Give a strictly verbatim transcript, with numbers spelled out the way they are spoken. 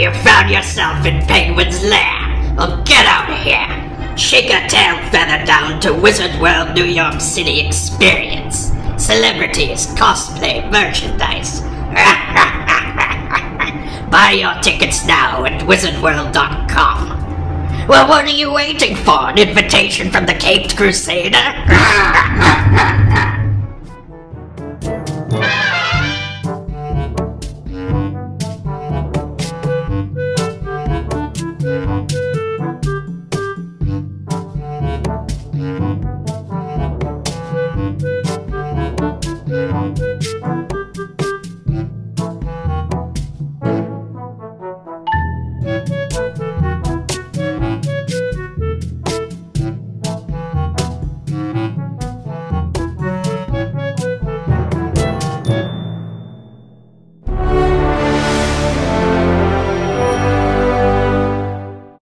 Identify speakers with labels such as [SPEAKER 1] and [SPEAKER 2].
[SPEAKER 1] you found yourself in Penguin's lair. Well, get out of here. Shake a tail feather down to Wizard World New York City Experience. Celebrities, cosplay, merchandise. Buy your tickets now at wizard world dot com. Well, what are you waiting for? An invitation from the Caped Crusader?